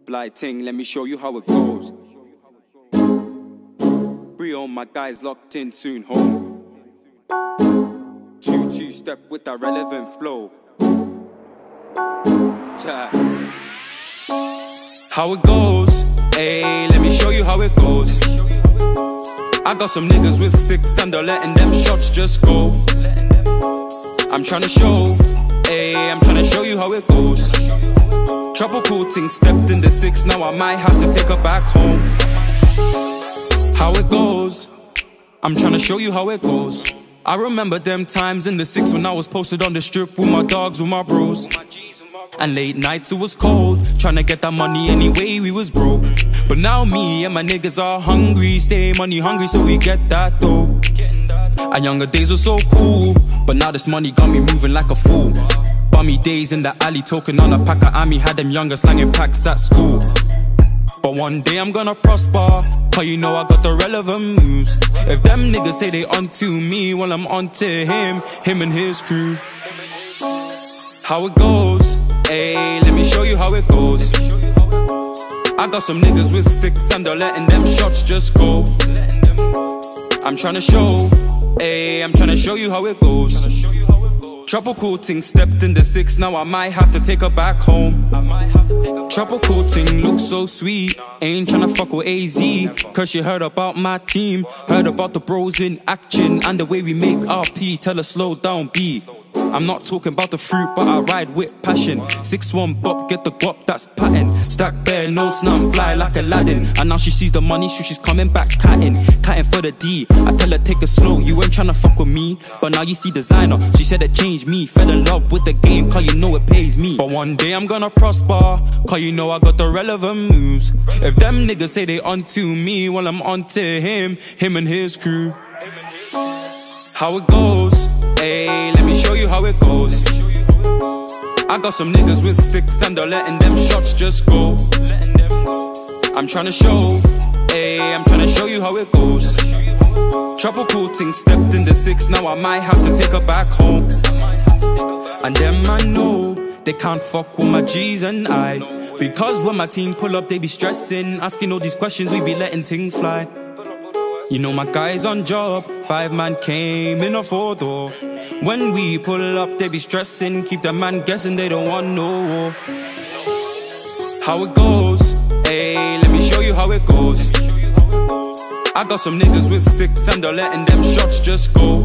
Blind ting, let me show you how it goes. 3 on my guys locked in, soon home. 2-2 step with that relevant flow. How it goes, ayy, let me show you how it goes. I got some niggas with sticks and they're letting them shots just go. I'm tryna show, ayy, I'm tryna show you how it goes. Tropical ting stepped in the 6, now I might have to take her back home. How it goes, I'm tryna show you how it goes. I remember them times in the 6 when I was posted on the strip with my dogs, with my bros. And late nights it was cold, tryna get that money anyway, we was broke. But now me and my niggas are hungry, stay money hungry so we get that dough. And younger days were so cool, but now this money got me moving like a fool. Bummy days in the alley, talking on a pack of Ami, had them younger slanging packs at school. But one day I'm gonna prosper, cause you know I got the relevant moves. If them niggas say they onto me, well I'm onto him and his crew. How it goes, ayy, let me show you how it goes. I got some niggas with sticks and they're letting them shots just go. I'm tryna show, ayy, I'm tryna show you how it goes. Tropical ting stepped in the 6, now I might have to take her back home. Tropical ting looks so sweet, ain't tryna fuck with AZ, cause she heard about my team, heard about the bros in action and the way we make RP. Tell her slow down, B. I'm not talking about the fruit, but I ride with passion. 6-1 bop, get the guap, that's pattern. Stack bare notes, now I'm fly like Aladdin. And now she sees the money, so she's coming back catting for the D. I tell her take it slow, you ain't tryna fuck with me. But now you see designer, she said it changed me. Fell in love with the game, cause you know it pays me. But one day I'm gonna prosper, cause you know I got the relevant moves. If them niggas say they onto me, well I'm onto him and his crew. How it goes, ayy, let me show you how it goes. I got some niggas with sticks and they're letting them shots just go. I'm tryna show, ayy, I'm tryna show you how it goes. Tropical ting stepped in the 6, now I might have to take her back home. And them I know, they can't fuck with my G's and I, because when my team pull up they be stressing, asking all these questions, we be letting things fly. You know my guys on job, 5 man came in a 4-door. When we pull up they be stressing, keep the man guessing, they don't want no war. How it goes, ayy, let me show you how it goes. I got some niggas with sticks and they're letting them shots just go.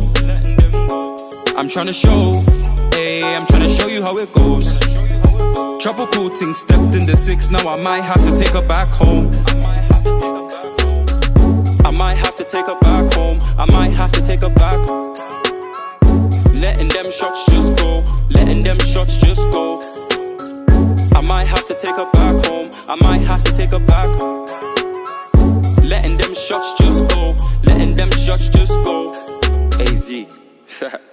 I'm tryna show, ayy, I'm tryna show you how it goes. Tropical ting stepped in the 6, now I might have to take her back home. I might have to take her back home, I might have to take her back. Letting them shots just go, letting them shots just go. I might have to take her back home, I might have to take her back. Letting them shots just go, letting them shots just go. AZ.